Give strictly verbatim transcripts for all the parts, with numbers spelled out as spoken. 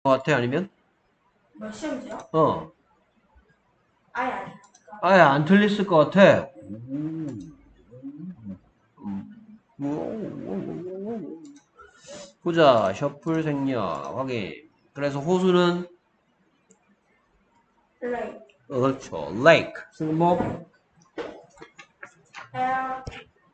것 같아? 아니면? 뭐 시험지요? 어. 아예 아니. 아예 안 틀렸을 것 같아. 음. 음. 보자. 셔플 생략 확인. 그래서 호수는 Lake. 어, 그렇죠. lake. 쓰는 법. L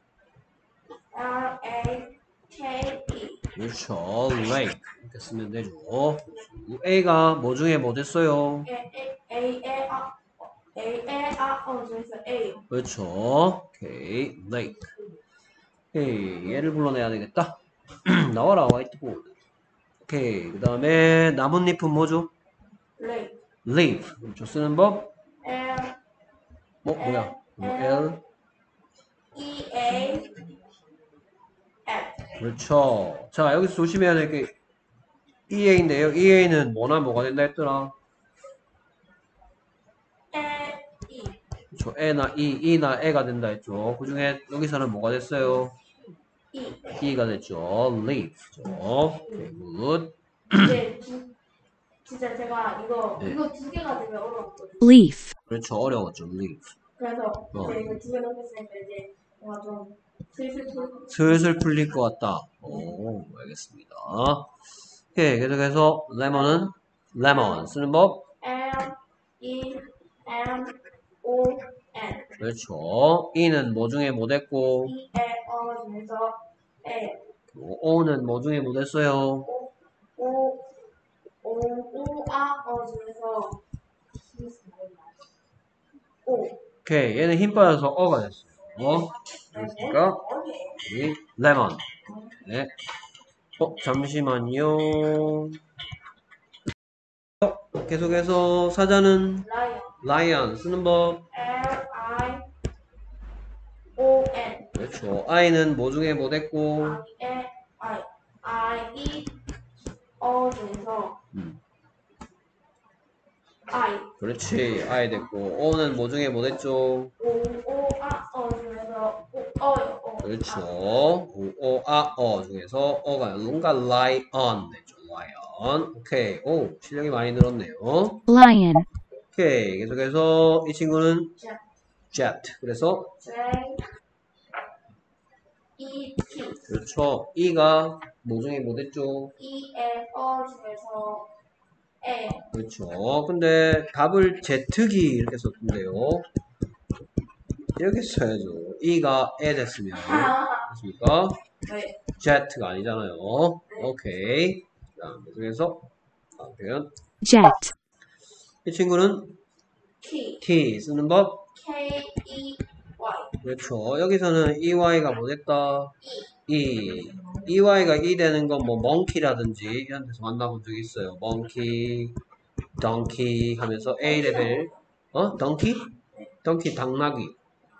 L A K E. 그렇죠. lake. 이렇게 쓰면 되죠. A가 뭐 중에 뭐 됐어요? A A A A A A A 어 중에서 A. 그렇죠. 오케이. lake. 오케이. 얘를 불러내야 되겠다. 나와라 화이트보드. 오케이. 그 다음에 나뭇잎은 뭐죠? Lake. leaf. 그렇죠. 쓰는 법. L 뭐 뭐야? L 뭐 L L. E A F. 그렇죠. 자 여기서 조심해야 될 게 이에이인데요. 이에이는 뭐나 뭐가 된다 했더라. L E. 그렇죠. E나 E, E나 E가 된다 했죠. 그 중에 여기서는 뭐가 됐어요? E. E가 됐죠. leaf죠. 오케이, 굿. 이제 두, 진짜 제가 이거 네. 이거 두 개가 되게 어려웠거든요. leaf, 그렇죠. 어려웠죠. leaf. 그래서 어. 이제 이거 두 개 넣었으니까 이제 뭔가 좀 슬슬 풀 슬슬 풀릴 것 같다. 오, 알겠습니다. 오케이, 계속해서 레몬은 레몬 쓰는 법. L E M O N. 그렇죠. E는 뭐 중에 뭐 됐고, E L 어 중에서 L O는 뭐 중에 뭐 됐어요? O O O O 아 어 중에서 O. 오케이, 얘는 힘 빠져서 어가 됐어요. 어? 그러니까 이 레몬. 네. 어, 잠시만요. 어, 계속해서 사자는 라이언. 라이언 쓰는 법. L I O N. 그렇죠. I는 뭐 중에 뭐 됐고, I I I E 어 중에서 음. I. 그렇지. I 됐고, O는 뭐 중에 뭐 됐죠? O O 아 어 중에서 O 어요. 어. 그렇죠. O, O, 아, 어 중에서 어가 뭔가 lion 됐죠. lion. 오케이. 오, 실력이 많이 늘었네요. lion, 오케이. 계속해서 이 친구는 자, jet. 그래서 J E T. 그렇죠. E가 뭐 중에 뭐 됐죠? E L 어 중에서 A. 그렇죠. 근데 답을 제트기 이렇게 썼던데요. 이렇게 써야죠. E가 에 됐으면 됐습니까? 네. jet가 아니잖아요. 오케이. 자, 계속해서 다음 표현. jet, 이 친구는 T. T 쓰는 법. K E Y. 그렇죠. 여기서는 이와이가 뭐 됐다? E. 이와이가 E 되는 건 뭐 monkey라든지 이런 데서 만나본 적 있어요. monkey, donkey 하면서 A 레벨. 어? donkey? donkey 당나귀.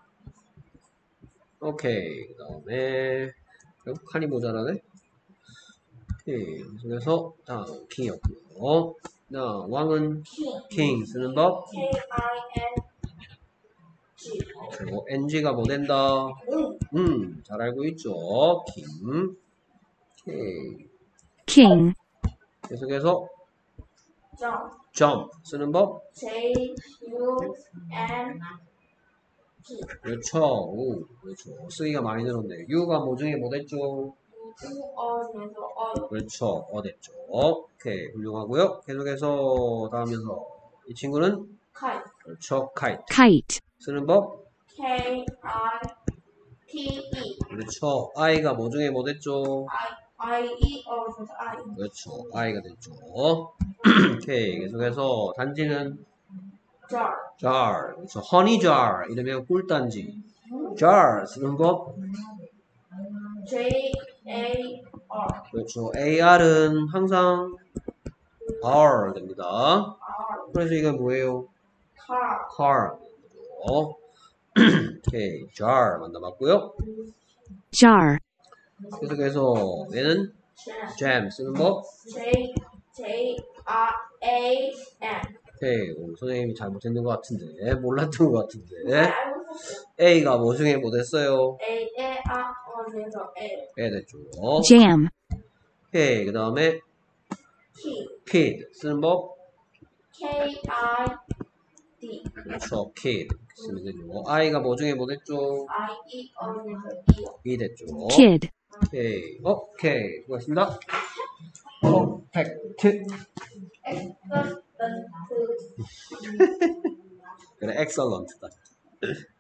오케이. 그 다음에 칸이 모자라네. 오케이. 그래서 다음 킹이었고요. 자, 왕은 King. king 쓰는 법. K I N G. 그리고 엔지가 뭐 된다? 응. 음, 잘 알고 있죠. king. 오케이. king, 계속해서 Jump. jump 쓰는 법. J U M P. 그렇죠. 오, 그렇죠. 쓰기가 많이 늘었네요. U가 뭐 중에 뭐 됐죠? U 어 중에서 어. 그렇죠. 어 됐죠. 오케이. 훌륭하고요. 계속해서 다음 녀석. 이 친구는 Kite. 그렇죠. kite. kite, 쓰는 법. K I T E. 그렇죠. I가 뭐 중에 뭐 됐죠? I I E 어 중에서 I. 그렇죠. I가 됐죠. 오케이. 계속해서 단지는 Jar. jar. 그렇죠. honey jar. 이러면 꿀단지. jar 쓰는 법. J A R. 그렇죠. 에이알은 항상 R 됩니다. R. 그래서 이건 뭐예요? Car. car. 오케이. jar 만나봤고요. jar, 계속해서 얘는 Jam. jam 쓰는 법. J J R A M. 오케이. 오, 선생님이 잘못했는 것 같은데. 몰랐던 것 같은데. 알고 있었어요. A가 뭐 중에 뭐 됐어요? A A R 어 중에서 A. A 됐죠. jam, 오케이. 그 다음에 T. kid 쓰는 법 K I D 그렇죠. kid 쓰면 되죠. I가 뭐 중에 뭐 됐죠? I E 어른에서 E요. E 됐죠. kid, 오케이. 오케이. 수고하셨습니다. 퍼펙트. 엑셀런트 그래, 엑설런트다.